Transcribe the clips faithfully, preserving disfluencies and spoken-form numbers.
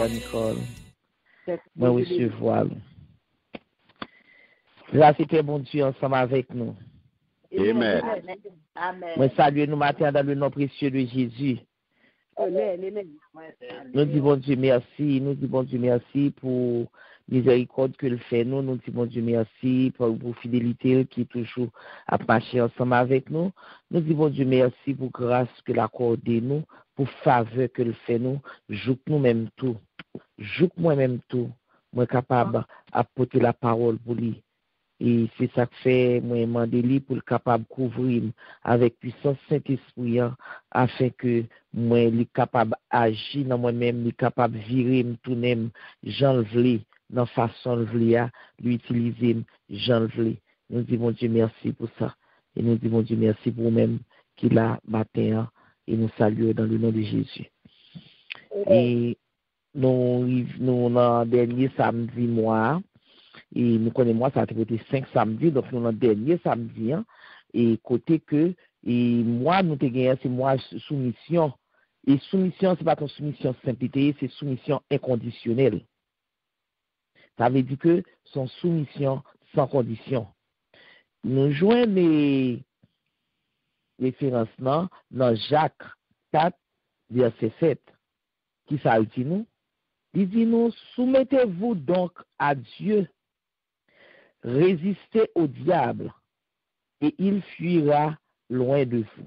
Sœur Nicole. Moi, recevoir. Grâce et bon Dieu ensemble avec nous. Amen. Moi, saluer nous matin dans le nom précieux de Jésus. Nous disons bon Dieu merci. Nous disons bon Dieu merci pour miséricorde que le fait nous. Nous disons bon Dieu merci pour, pour fidélité qui est toujours à marcher ensemble avec nous. Nous disons bon Dieu merci pour grâce que l'accorde nous, pour faveur que le fait nous. Joue nous même tout. Joue moi-même tout. Moi capable d'apporter la parole pour lui. Et c'est ça que fait, moi, demander lui pour le capable de couvrir avec puissance Saint-Esprit, afin que moi, il capable d'agir dans moi-même, il capable de virer, me tourner, j'enlever, dans la façon de vouloir, l'utiliser, j'enlever. Nous disons Dieu merci pour ça. Et nous disons Dieu merci pour vous-même qui l'a matin, et nous saluons dans le nom de Jésus. Et nous, nous, dans le dernier samedi mois, et nous connaissons moi ça a été cinq samedis donc nous dans dernier samedi hein, et côté que et moi nous te gagné c'est moi soumission et soumission c'est pas ton soumission simplicité c'est soumission inconditionnelle. Ça veut dire que son soumission sans condition. Nous joignons les références dans Jacques quatre verset sept qui ça dit nous il dit nous soumettez-vous donc à Dieu. Résistez au diable et il fuira loin de vous.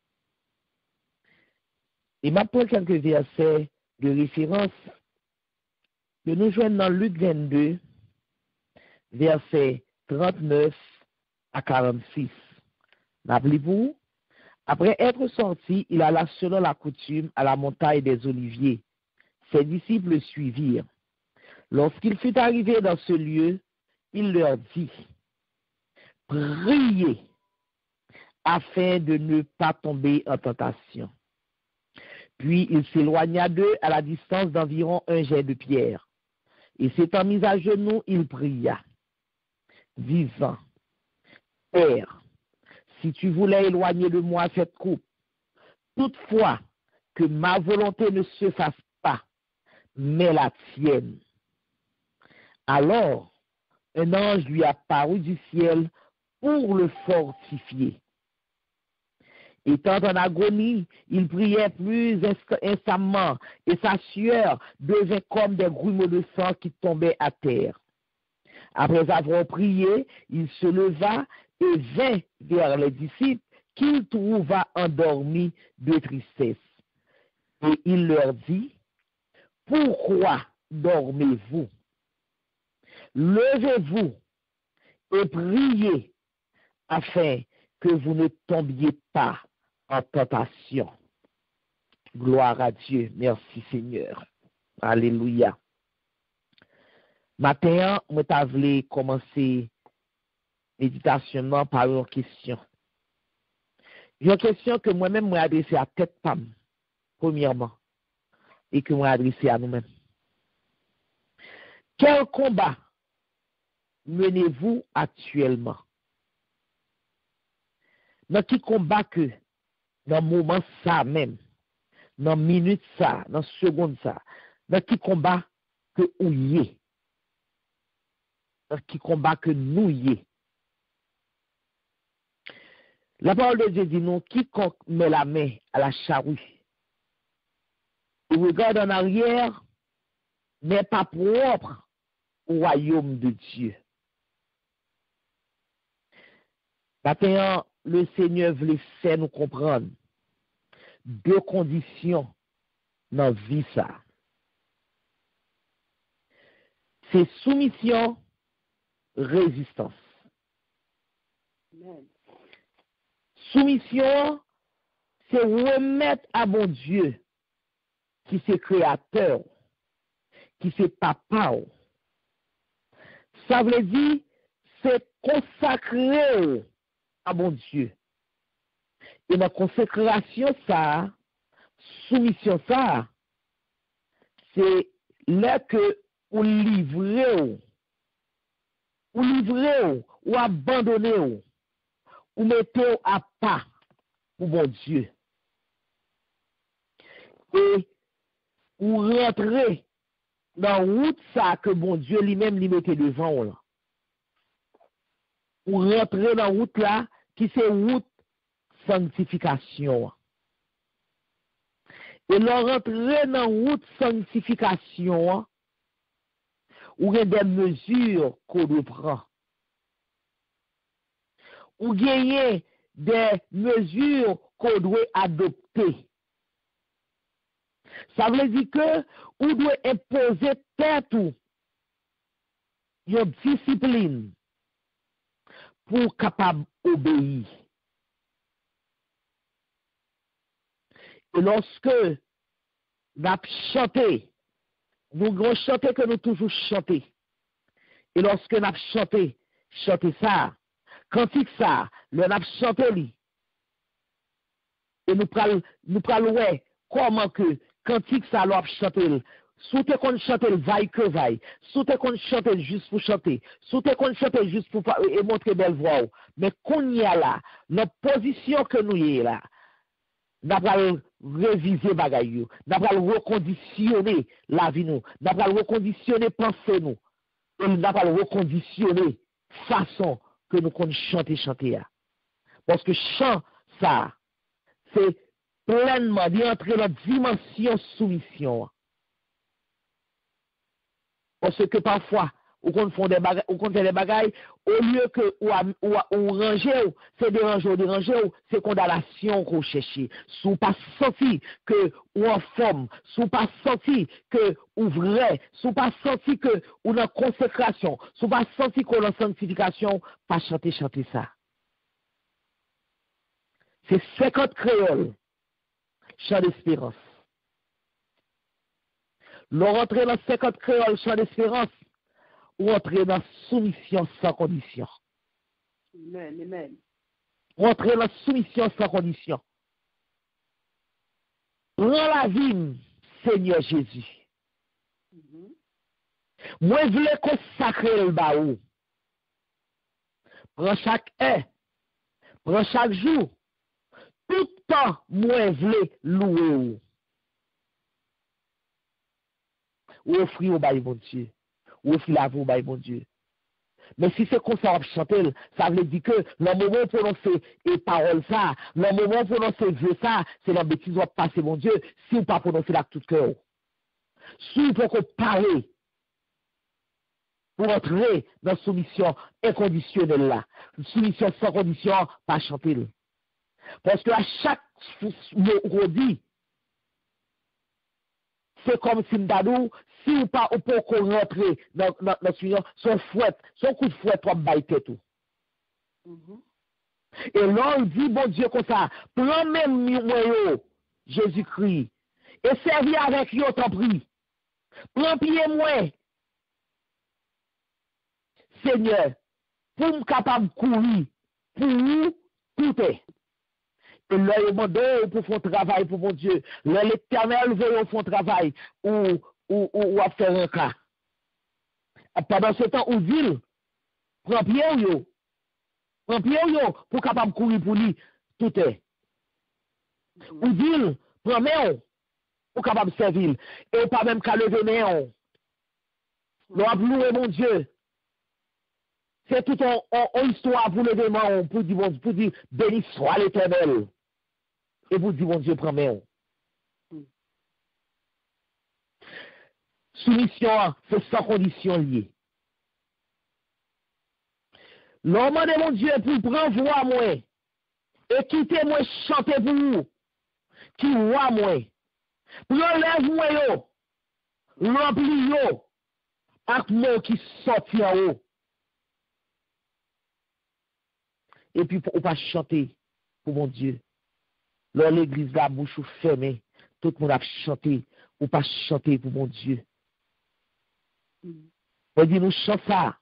Et maintenant, quelques versets de référence que nous joignons dans Luc vingt-deux, versets trente-neuf à quarante-six. Rappelez-vous, après être sorti, il alla selon la coutume à la montagne des Oliviers. Ses disciples le suivirent. Lorsqu'il fut arrivé dans ce lieu, il leur dit, priez afin de ne pas tomber en tentation. Puis il s'éloigna d'eux à la distance d'environ un jet de pierre. Et s'étant mis à genoux, il pria, disant, Père, si tu voulais éloigner de moi cette coupe, toutefois que ma volonté ne se fasse pas, mais la tienne. Alors, un ange lui apparut du ciel pour le fortifier. Étant en agonie, il priait plus instamment et sa sueur devint comme des grumeaux de sang qui tombaient à terre. Après avoir prié, il se leva et vint vers les disciples qu'il trouva endormis de tristesse. Et il leur dit, « Pourquoi dormez-vous? Levez-vous et priez afin que vous ne tombiez pas en tentation. » Gloire à Dieu. Merci Seigneur. Alléluia. Matin, je t'avais commencé méditation par une question. Une question que moi-même moi adressée à tête femme, premièrement, et que moi adressée à nous-mêmes. Quel combat menez-vous actuellement? Dans qui combat que, dans le moment ça même, dans la minute ça, dans la seconde ça, dans qui combat que vous y est? Dans qui combat que nous y est? La parole de Dieu dit non, quiconque met la main à la charrue et regarde en arrière n'est pas propre au royaume de Dieu. Maintenant, le Seigneur voulait faire nous comprendre deux conditions dans la vie ça. C'est soumission, résistance. Amen. Soumission, c'est remettre à mon Dieu, qui c'est créateur, qui c'est papa. Ça veut dire, c'est consacrer à mon Dieu. Et dans la consécration, ça, soumission, ça, c'est là que vous livrez, vous livrez, ou abandonnez, ou mettez à pas pour mon Dieu. Et vous rentrez dans route ça que bon Dieu lui-même lui mettait devant là. Ou rentrer dans route là qui c'est route sanctification. Et leur rentrer dans route sanctification ou il y a des mesures qu'on doit prendre. Ou gagner des mesures qu'on doit adopter. Ça veut dire que on doit imposer tête ou une discipline pour capable obéir. Et lorsque nous avons chanté, nous avons chanté que nous toujours chanté. Et lorsque nous avons chanté, chanté ça, cantique ça, nous avons chanté, et nous prenons, nous prenons, ouais, comment que cantique ça, nous avons chanté. Sous te qu'on chante le vaille que vaille, sous te qu'on chante juste pour chanter, sous te qu'on chante juste pour et montrer belle voix. Mais qu'on y a là, notre position que nous y est là, nous allons réviser bagayou, nous allons reconditionner la vie nous, nous allons reconditionner pensée nous, et nous allons reconditionner façon que nous qu'on chanter chanter. Parce que chant ça, c'est pleinement d'entrer dans la dimension soumission. Parce que parfois, ou qu'on fait des bagailles, ou qu'on fait des bagailles, au lieu que ou, ou, ou ranger, c'est déranger, déranger, c'est condamnation qu'on cherche. Si pas senti que ou en forme, si pas senti que ou vrai, si pas senti que ou en consécration, si pas senti qu'on en sanctification, pas chanter, chanter ça. C'est cinquante créoles, chant d'espérance. L'on rentre dans cinquante créoles, chant d'espérance, ou entrer dans soumission sans condition. Amen, amen. Ou entrer dans soumission sans condition. Prends la vie, Seigneur Jésus. Mm-hmm. Moi, je voulais consacrer le baou. Prends chaque heure, prends chaque jour. Tout temps, moi, je voulais louer. Ou offrir au bail, mon Dieu. Ou offrir la vie au bail, mon Dieu. Mais si c'est comme ça, on chanter, ça veut dire que le moment pour prononcer les paroles, ça, le moment pour prononcer Dieu, ça, c'est la bêtise va passer, mon Dieu, si on pas prononcer là tout cœur. Si on peut parler pour entrer dans la soumission inconditionnelle là, soumission sans condition, pas chanter. Parce que à chaque mot qu'on dit, c'est comme si m'dadou, si ou pas, ou pas qu'on rentre dans la soumission, son fouet, son coup de fouet, trois baille tout. Mm-hmm. Et là, on dit, bon Dieu, comme ça, prends même moi, Jésus-Christ, et servis avec yo, t'en prie. Prends pied moi, Seigneur, pour me capable de courir, pour nous, tout est. Et là, il demande pour faire un travail pour mon Dieu. Là, l'Éternel veut faire un travail ou, ou, ou, ou à faire un cas. Pendant ce temps, on dit, prends pied yo, prends pied yo, pour capable de courir pour lui, tout est. On dit, prends main, pour capable de servir. Et pas même qu'à lever main. L'on louer mon Dieu. C'est tout une histoire pour lever main, pour dire, pour dire, béni soit l'Éternel. Et vous dites, mon Dieu, prends main. Mm. Soumission, c'est sans condition liée. L'homme de mon Dieu, pour prendre voix moi, et quittez-moi chanter pour vous, qui voit moi. Relève-moi yo, remplis yo, avec moi qui sortit en haut. Et puis, pour pas chanter pour mon Dieu. Là, l'église, la bouche fermée, tout le monde a chanté, ou pas chanter pour mon Dieu. Mm. On dit, nous chantons ça.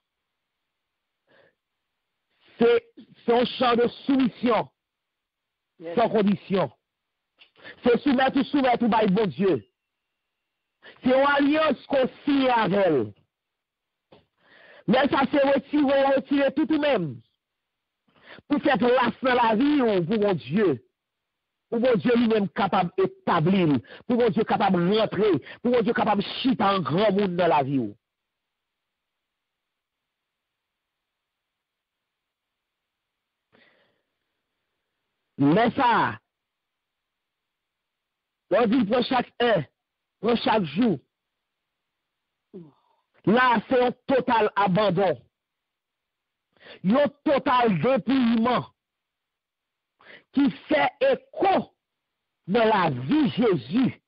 C'est un chant de soumission, yes. Sans condition. C'est soumettre ou soumettre ou bail bon Dieu. C'est une alliance qu'on signe avec elle. Mais ça s'est retiré, retiré tout de même. Pour faire place dans la vie ou pour mon Dieu. pour mon Dieu lui-même capable d'établir, pour mon Dieu capable de rentrer, pour mon Dieu capable de chiter un grand monde dans la vie. Mais ça, on dit pour chaque heure, pour chaque jour, là c'est un total abandon, un total dépouillement qui fait écho dans la vie Jésus.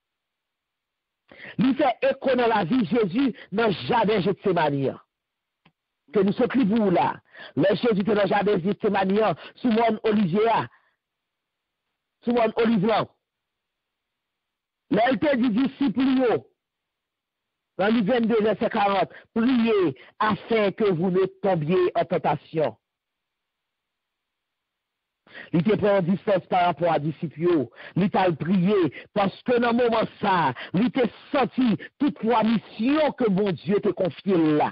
Il fait écho dans la vie Jésus dans le jardin Gethsémani. Que nous sommes pour là. Le Jésus était dans le jardin Gethsémani, sous mon olivier, sous mon olivier. Là, il te dit disciple, dans le vingt-deux, verset quarante, priez afin que vous ne tombiez en tentation. Il te prend distance par rapport à disciples. Il t'a prié parce que dans le moment ça, il t'a senti toute la mission que mon Dieu t'a confiée là.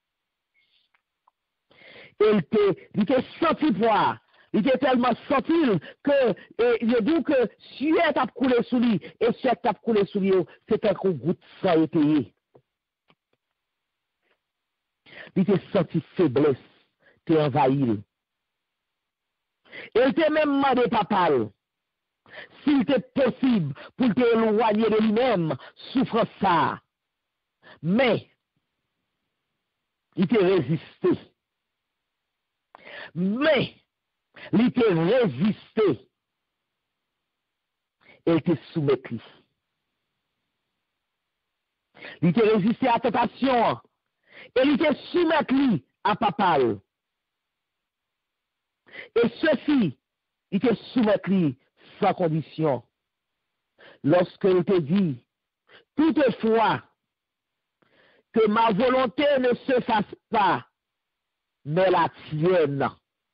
Il t'a senti pour il était tellement senti que il dit que si tu as coulé sous lui et si tu as coulé sous lui, c'est un coup de goutte sans été. Il t'a senti faiblesse, t'es envahi. Il t'a même demandé papa, s'il était possible pour t'éloigner de lui-même, souffre ça. Mais, il t'a résisté. Mais, il t'a résisté. Il t'a soumis. Il t'a résisté à la tentation. Et il t'a soumis à papa. Et ceci, il te soumet sans condition. Lorsqu'il te dit, toutefois, que ma volonté ne se fasse pas, mais la tienne.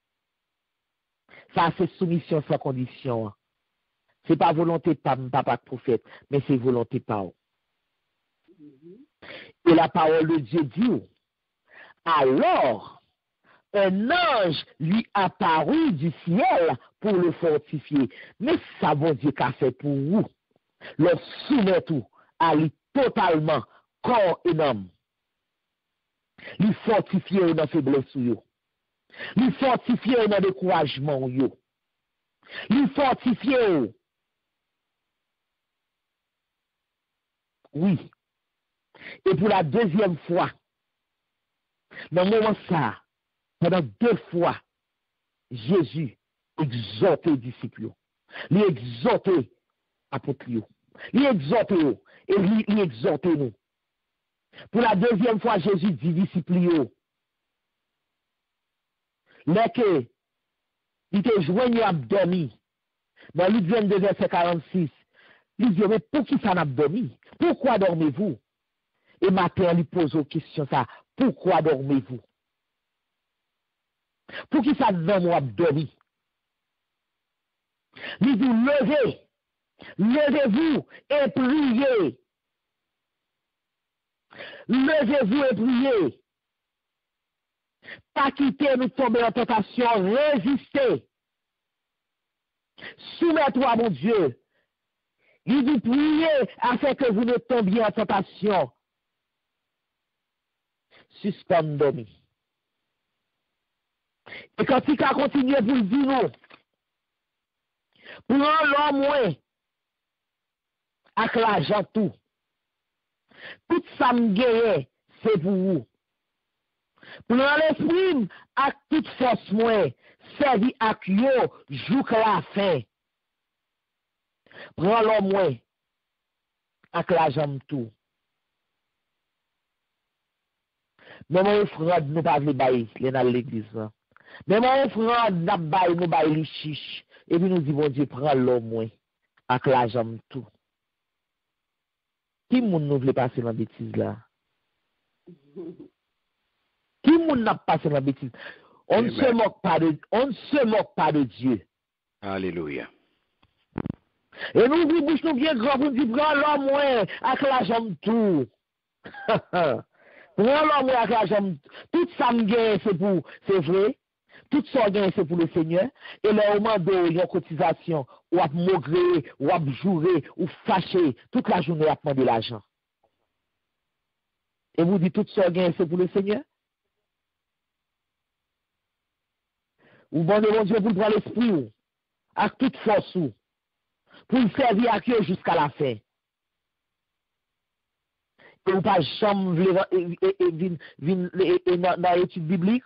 Ça, c'est soumission sans condition. Ce n'est pas volonté pas papa prophète, mais c'est volonté pas. Et la parole de Dieu dit, alors, un ange lui apparut du ciel pour le fortifier. Mais ça, bon Dieu, qu'a fait pour vous. Le soumet tout à lui totalement, corps et âme. Lui fortifier dans faiblesse. Lui fortifier dans découragement. Lui fortifier. Oui. Et pour la deuxième fois, dans le moment ça, pendant deux fois, Jésus exhortait les disciples. Il exhortait apôtres. Il exhortait et il exhortait nous. Pour la deuxième fois, Jésus dit disciples. Mais que il te joignent à dormir. Dans Luc vingt-deux, verset quarante-six, il dit, mais pour qui ça n'a dormi? Pourquoi dormez-vous? Et matin, il pose aux questions ça. Pourquoi dormez-vous? Pour qui ça donne ou dormi? Il dit, levez, levez-vous et priez. Levez-vous et priez. Pas quitter nous tomber en tentation, résistez. Soumettez-vous à mon Dieu. Il dit, priez afin que vous ne tombiez en tentation. Suspendez dormi. Et quand il a continué pour le dire, non, pour l'homme, moins, avec l'argent tout, tout ça me guérit, c'est pour vous. Pour l'esprit, avec toute force, moins, servi avec yo, joue que la fin. Prends l'homme, moins, avec l'argent tout. Mais mon frère, nous pas les bailler, les dans l'église. Mais mon frère, nous bailler, nous bailler les chiches. Et puis nous disons, bon Dieu, prends l'homme, moins, avec l'argent tout. Qui moun nous veut passer dans la bêtise là? Qui moun n'a passé dans la bêtise? On ne se moque pas de, on ne se moque pas de Dieu. Alléluia. Et nous disons, bouche nous bien grand, nous disons, prends l'homme, moins, avec l'argent tout. Prends l'homme, moins, avec l'argent tout. Tout ça me gagne, c'est pour, c'est vrai. Tout ça c'est pour le Seigneur. Et le moment de une cotisation, ou à maugrer, ou à jurer, ou fâcher, toute la journée à demander l'argent. Et vous dites tout ça c'est pour le Seigneur? Ou demandez mon Dieu pour prendre l'esprit, à toute force, pour le servir à Dieu jusqu'à la fin. Et vous pas jamais dans l'étude biblique.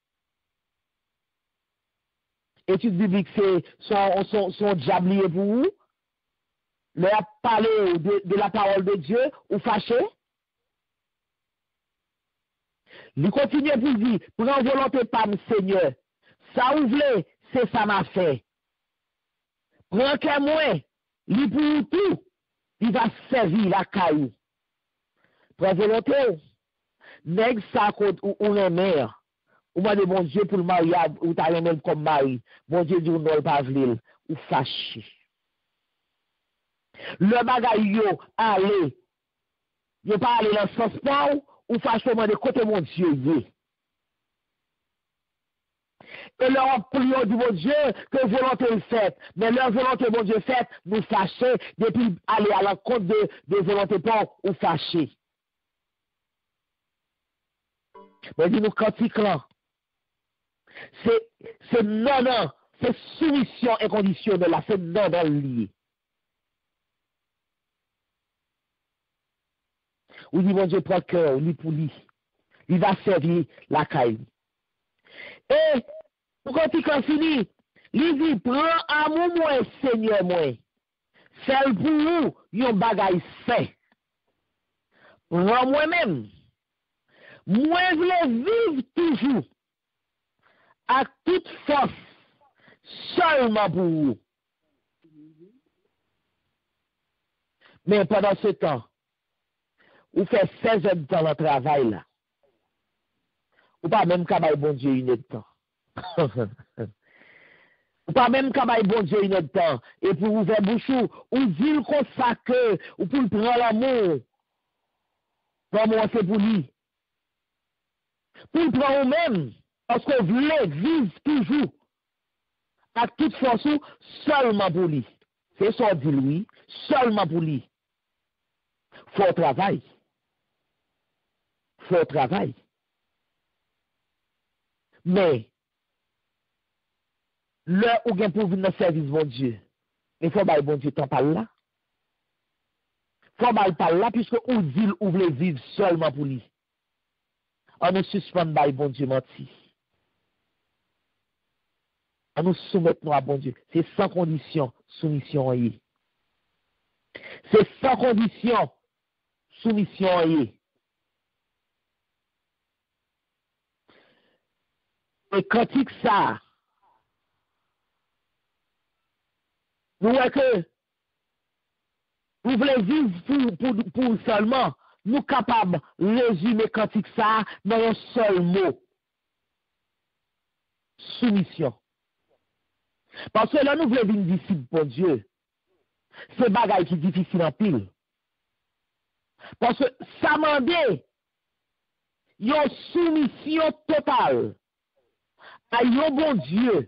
Étude biblique, c'est son, son, son diablier pour vous. Le parler de, de la parole de Dieu ou fâché. Il continue pour dire, prends volonté par le Seigneur. Ça ouvre, c'est ça m'a fait. Prends que moi, lui pour tout, il va servir la caillou. Prends volonté. Nèg ça ou ou les mères. Ou m'a de bon Dieu pour le mariage, ou t'as même comme mari. Bon Dieu dit ou non pas vle, ou fâché. Le bagay yo, allez. Yo pas aller dans ce sens pas ou fâché de côté mon Dieu yé. Et leur prions du bon Dieu que volonté est faite. Mais leur volonté, bon Dieu, faite, nous fâcher, depuis aller à l'encontre de, de volonté pas ou fâcher. Mais dis-nous cantique là. C'est, c'est non, non, c'est soumission inconditionnelle là, c'est non, non lié. Ou dit, bon Dieu, prend cœur, lui pour lui. Il va servir la caille. Et, quand il fini, il dit, prends amour moi, Seigneur moi. Fais pour vous, yon bagay fait. Prends moi-même. Moi, je voulais vivre toujours. À toute force, seulement pour vous. Mais pendant ce temps, vous faites seize heures de temps le travail là. Ou pas même qu'à bon Dieu une heure de temps. Ou pas même qu'à bon Dieu une heure de temps. Et pour vous faire bouchou, ou dire comme ça que, ou pour prendre l'amour. Comment c'est pour lui? Pour prendre vous-même. Parce que vous voulez vivre toujours. À toute force, seulement pour lui. C'est ça dit lui, seulement pour lui. Faut travail. Faut travail. Mais, l'heure où vous pour venir dans le service de bon Dieu, il faut que bon Dieu t'en parle là. Il faut que parle là, puisque ou dit ou voulez vivre seulement pour lui. On nous suspend par bon Dieu menti. On nous soumet à bon Dieu. C'est sans condition, soumission y. C'est sans condition, soumission y. Et quand il ça, nous voyons que nous voulons vivre pour, pour, pour seulement, nous capables de résumer quand il ça dans un seul mot. Soumission. Parce que là, nous voulons vivre disciple pour Dieu. C'est bagaille qui est difficile en pile. Parce que ça m'a dit, il y a une soumission totale à un bon Dieu.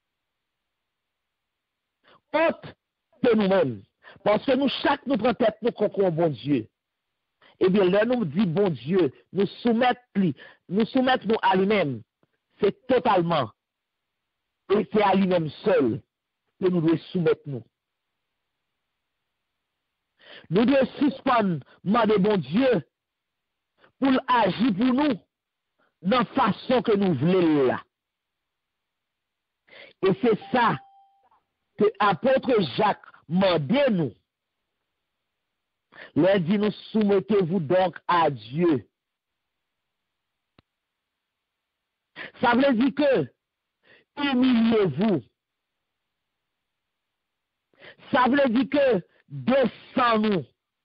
Autre que nous-mêmes. Parce que nous, chaque nous prend tête, nous croyons bon Dieu. Eh bien, là, nous dit bon Dieu, nous soumettons, nous soumettons à lui-même. C'est totalement. Et c'est à lui-même seul que nous devons soumettre nous. Nous devons suspendre, demander bon Dieu, pour agir pour nous, dans la façon que nous voulons là. Et c'est ça que l'apôtre Jacques m'a dit nous. Il dit, nous soumettez-vous donc à Dieu. Ça veut dire que humiliez-vous. Ça veut dire que descendons-nous.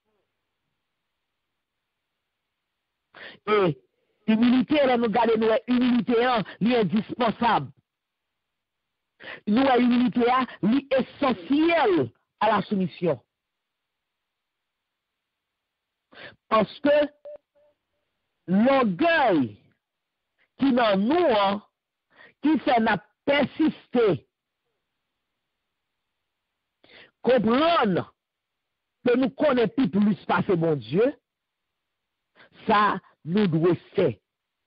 Et humilité, là, nous gardons, nous, humilité, est indispensable. Nous, la humilité, est essentielle à la soumission. Parce que l'orgueil qui dans nous, hein, qui fait n'a persister, comprendre que nous connaissons plus passer mon Dieu, ça nous doit faire.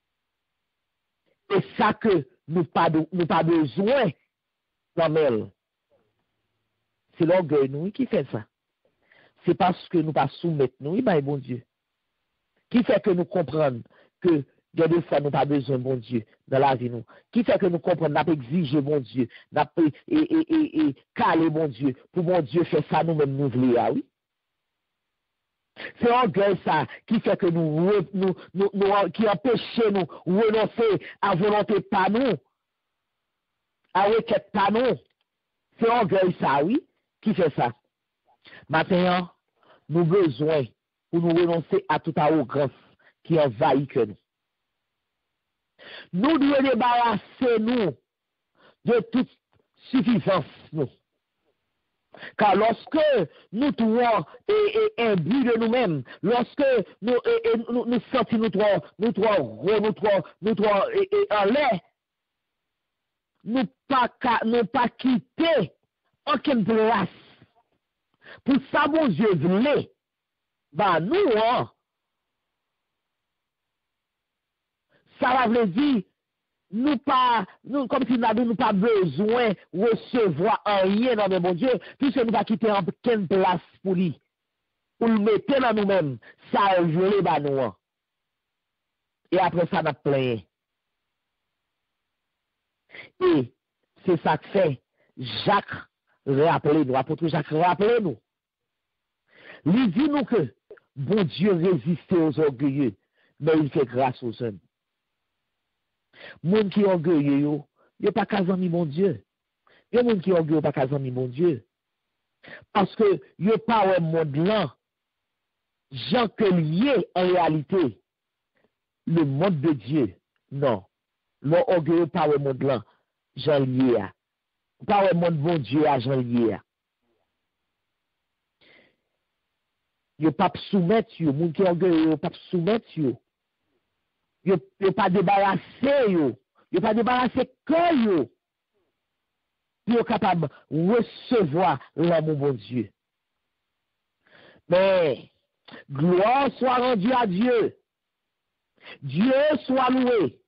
Et ça que nous pas nous pas besoin d'amel. C'est l'orgueil nous qui fait ça. C'est parce que nous pas soumettre nous, ben bon Dieu. Qui fait que nous comprenons que il y a des fois nous pas besoin bon Dieu dans la vie nous. Qui fait que nous comprenons n'a pas exiger bon Dieu, n'a pas et et et et caler bon Dieu pour bon Dieu faire ça nous même nous voulons ah oui. C'est l'orgueil ça qui fait que nous, nous, nous, nous qui empêche nous renoncer à volonté pas nous, à requête pas nous. C'est l'orgueil ça, oui, qui fait ça. Maintenant, nous avons besoin pour nous renoncer à toute arrogance qui envahit que nous. Nous devons débarrasser nous de toute suffisance nous. Car lorsque nous trouvons un but de nous-mêmes, lorsque nous, et, et, nous, nous sentons nous trouvons, nous trouvons, nous trouvons, nous trouvons et, et, en l'air, nous pas nous pas quitter aucune place. Pour ça, mon Dieu voulait, bah nous, hein, ça va dire, nous pas, nous, comme si nous n'avons pas besoin de recevoir rien dans le bon Dieu, puisque nous pas quitter aucune place pour lui. Pour le mettre dans nous-mêmes, ça a volé dans nous. Et après ça, nous plein. Et c'est ça que fait Jacques rappelez nous, apôtre Jacques rappelez nous. Il dit nous que bon Dieu résiste aux orgueilleux, mais il fait grâce aux hommes. Moun qui orgueilleux yo, yo pas qu'à zami mon Dieu. Yo moun qui orgueilleux pas qu'à zami mon Dieu. Parce que yo pas ouais monde là. Jean que lié en réalité le monde de Dieu. Non. L'orgueilleux pas ouais monde là. Jean lié. Pas ouais monde bon Dieu à Jean lié. Yo pas soumettre yo, moun qui orgueilleux yo pas soumettre yo. Yo yo pas débarrasser yo, yo pas débarrasser que yo. Yo capable recevoir l'amour bon Dieu. Mais gloire soit rendue à Dieu. Dieu soit loué.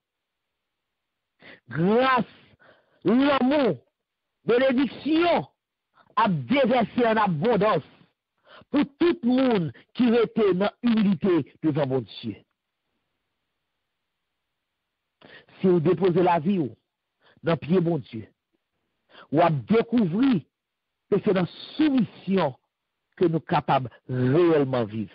Grâce, l'amour, bénédiction a déversé en abondance pour tout le monde qui était dans l'humilité devant mon Dieu. Si vous déposez la vie dans le pied mon Dieu, vous avez découvert que c'est dans la soumission que nous sommes capables de réellement vivre.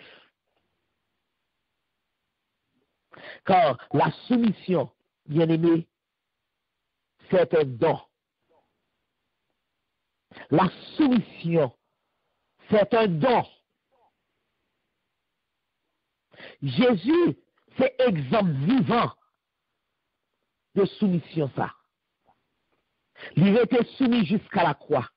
Car la soumission, bien aimé, c'est un don. La soumission, c'est un don. Jésus, c'est exemple vivant de soumission ça. Il était soumis jusqu'à la croix.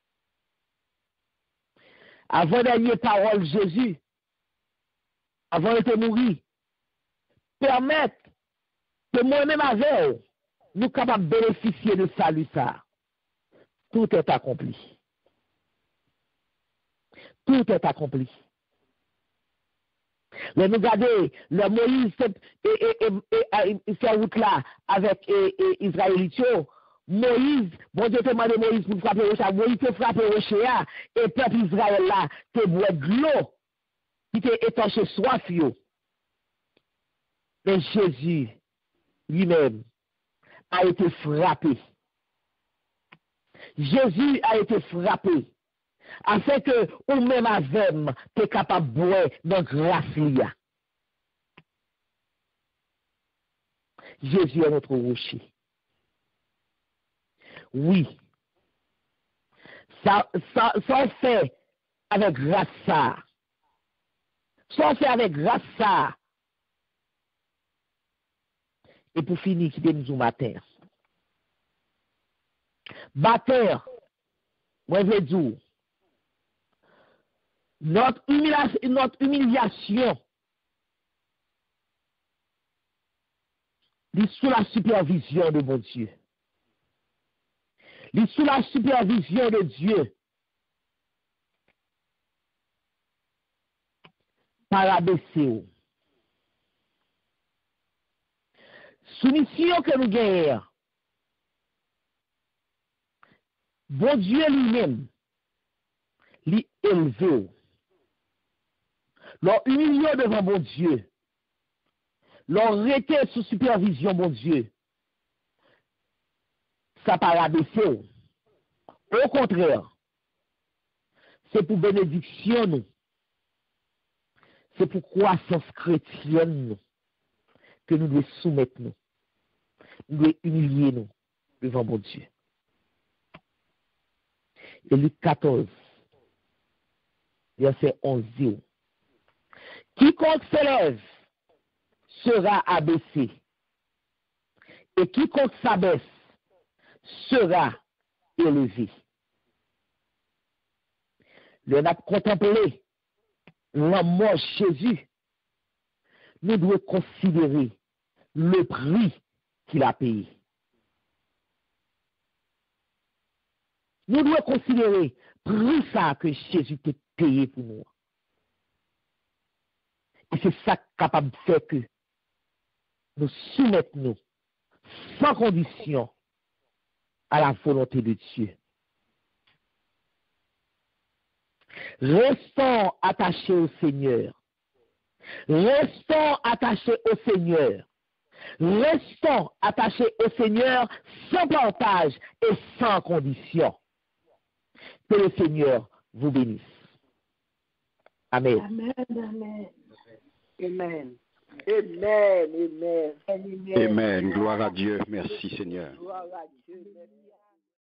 Avant dernière parole Jésus, avant de mourir, permettre que moi-même avec nous capables de bénéficier de salut ça. Tout est accompli. Tout est accompli. Mais nous regardons, le Moïse fait route là avec Israélite. Moïse, bon Dieu te demande Moïse pour frapper au chat. Moïse te frappe au chat et peuple Israël là te boit de l'eau qui te étanché soif. Mais Jésus lui-même a été frappé. Jésus a été frappé. Afin que ou même avec tu es capable de boire dans grâce liya. Jésus est notre rocher. Oui. Ça, ça, ça fait avec grâce ça. Ça fait avec grâce ça. Et pour finir, qui nous au matin. Matin, moi je veux dire, notre humiliation, notre humiliation est sous la supervision de mon Dieu. Il est sous la supervision de Dieu. Par abaisser. Soumission que nous gagnons. Bon Dieu lui-même, lui élevé. Leur humilié devant bon Dieu. Leur rété sous supervision, bon Dieu. Ça pas abaisser. Au contraire, c'est pour bénédiction nous. C'est pour croissance chrétienne nous, que nous devons soumettre nous. Nous devons humilier nous devant mon Dieu. Et Luc quatorze, verset onze, dit, quiconque s'élève sera abaissé, et quiconque s'abaisse sera élevé. Le n'a contemplé la mort de Jésus, nous devons considérer le prix qu'il a payé. Nous devons considérer le prix ça que Jésus a payé pour nous. Et c'est ça capable de faire que nous soumettons sans condition à la volonté de Dieu. Restons attachés au Seigneur. Restons attachés au Seigneur. Restons attachés au Seigneur sans partage et sans condition. Que le Seigneur vous bénisse. Amen. Amen. Amen. Amen. Amen. Amen. Amen. Gloire à Dieu. Merci Seigneur. Gloire à Dieu. Merci.